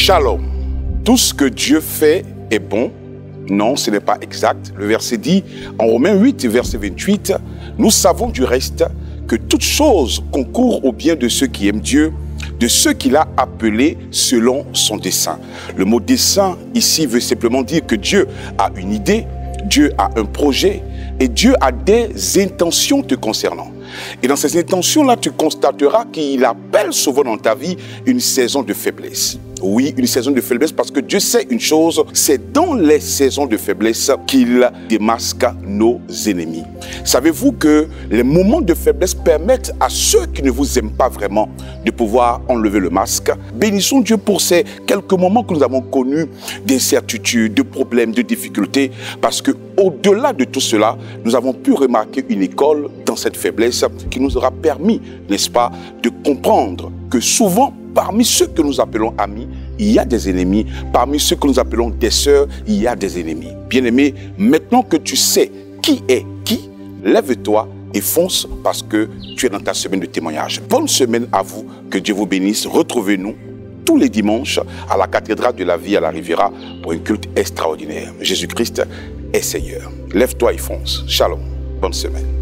Shalom. Tout ce que Dieu fait est bon. Non, ce n'est pas exact. Le verset dit, en Romains 8, verset 28, « Nous savons du reste que toute chose concourt au bien de ceux qui aiment Dieu, de ceux qu'il a appelés selon son dessein. » Le mot « dessein » ici veut simplement dire que Dieu a une idée, Dieu a un projet et Dieu a des intentions te concernant. Et dans ces intentions-là, tu constateras qu'il appelle souvent dans ta vie une saison de faiblesse. Oui, une saison de faiblesse parce que Dieu sait une chose, c'est dans les saisons de faiblesse qu'il démasque nos ennemis. Savez-vous que les moments de faiblesse permettent à ceux qui ne vous aiment pas vraiment de pouvoir enlever le masque? Bénissons Dieu pour ces quelques moments que nous avons connus d'incertitude, de problèmes, de difficultés, parce que au-delà de tout cela, nous avons pu remarquer une école dans cette faiblesse qui nous aura permis, n'est-ce pas, de comprendre que souvent, parmi ceux que nous appelons amis, il y a des ennemis. Parmi ceux que nous appelons des sœurs, il y a des ennemis. Bien-aimé, maintenant que tu sais qui est qui, lève-toi et fonce parce que tu es dans ta semaine de témoignage. Bonne semaine à vous, que Dieu vous bénisse. Retrouvez-nous tous les dimanches à la cathédrale de la vie à la Riviera pour un culte extraordinaire. Jésus-Christ est Seigneur. Lève-toi et fonce. Shalom. Bonne semaine.